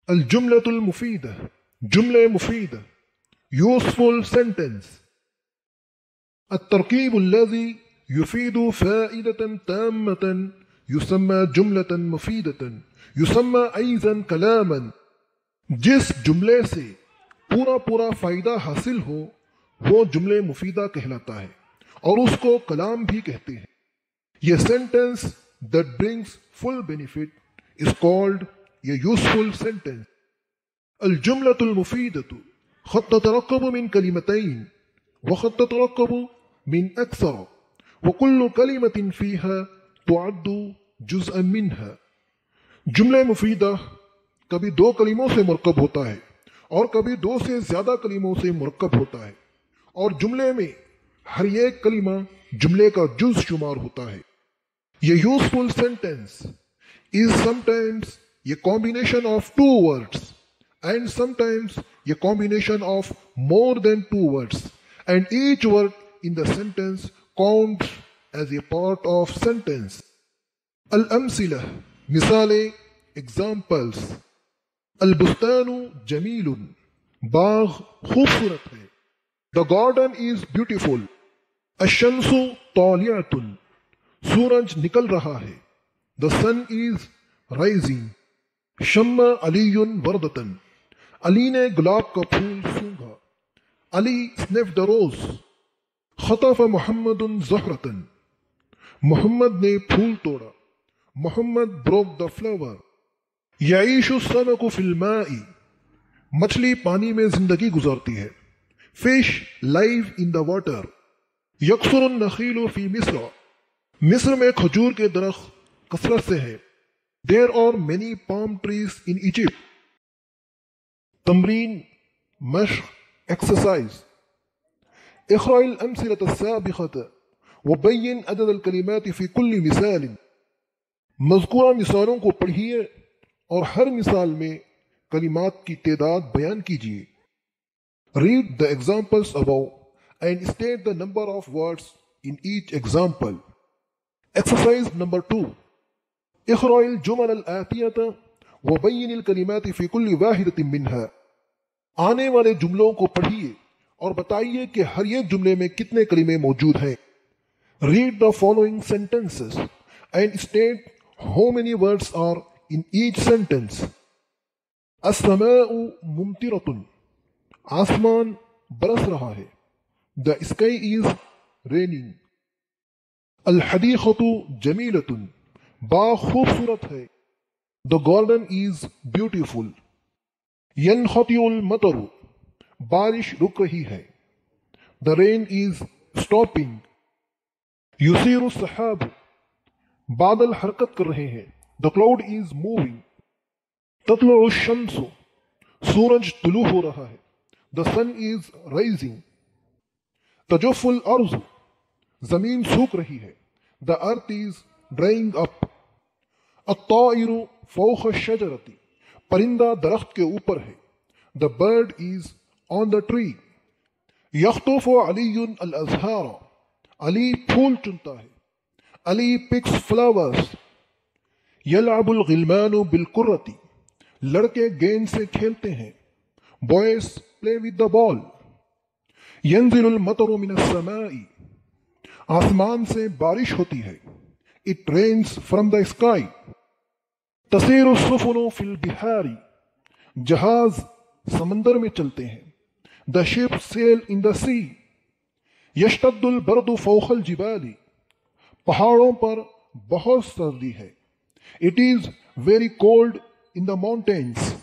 الجملة المفيدة، جملة مفيدة. useful sentence. التركيب الذي يفيد فائدة تامة يسمى جملة مفيدة، يسمى أيضا كلاما. جس جملے سے پورا پورا فائدہ حاصل ہو وہ جملے مفیدہ کہلاتا ہے اور اس کو کلام بھی کہتے ہیں. یہ sentence that brings full benefit is called a useful sentence. الجملة المفيدة قد تتركب من كلمتين وقد تتركب من أكثر وكل كلمة فيها تعد جزءا منها. جملہ مفیدہ کبھی دو کلموں سے مرکب ہوتا ہے اور کبھی دو سے زیادہ کلموں سے مرکب ہوتا ہے، اور جملے میں ہر ایک کلمہ جملے کا جز شمار ہوتا ہے. یہ useful sentence is sometimes a combination of two words and sometimes a combination of more than two words, and each word in the sentence counts as a part of sentence. الأمثلة، مثالیں، examples. البستان جمیل، باغ خوبصورت ہے. The garden is beautiful. الشمس طالعة، سورج نکل رہا ہے. The sun is rising. شم علی وردة، علی نے گلاب کا پھول سونگھا. علی sniffed the rose. خطف محمد زہرة، محمد نے پھول توڑا. محمد broke the flower. یعیش السمک فی الماء، مچھلی پانی میں زندگی گزارتی ہے. Fish live in the water. یکثر النخیل فی مصر، مصر میں کھجور کے درخت کثرت سے ہیں. There are many palm trees in Egypt. تمرین، مشق، exercise. اقرأ الأمثلة السابقة وبين عدد الكلمات في كل مثال. مذکورہ مثالوں کو پڑھیے اور ہر مثال میں کلمات کی تعداد بیان کیجیے. Read the examples above and state the number of words in each example. Exercise number 2. اقرأ الجمل الآتية وبين الكلمات في كل واحدة منها. آنے والے جملوں کو پڑھیے اور بتائیے کہ ہر ایک جملے میں کتنے کلمے موجود ہیں. Read the following sentences and state how many words are in each sentence. السماء ممطرة، آسمان برس رہا ہے. The sky is raining. الحديقة جميلة، باغ خوبصورت ہے. The garden is beautiful. ينقطع المطر، بارش رک رہی ہے. The rain is stopping. يسير السحاب، بادل حرکت کر رہے ہیں. The cloud is moving. تطلع الشمس، سورج طلوع ہو رہا ہے. The sun is rising. تجف الارض، زمین سوکھ رہی ہے. The earth is drying up. الطائر فوق الشجرة، پرندہ درخت کے اوپر ہے. The bird is on the tree. يخطف علی الازہار، علی پھول چنتا ہے. علی picks flowers. يلعب الغلمان بالكرة، لڑکے گیند سے کھیلتے ہیں. Boys play with the ball. ينزل المطر من السماء، آسمان سے بارش ہوتی ہے. It rains from the sky. تسير السفن في البحار، جہاز سمندر میں چلتے ہیں. The ships sail in the sea. يشتد البرد فوق الجبال، پہاڑوں پر بہت سردی ہے. It is very cold in the mountains.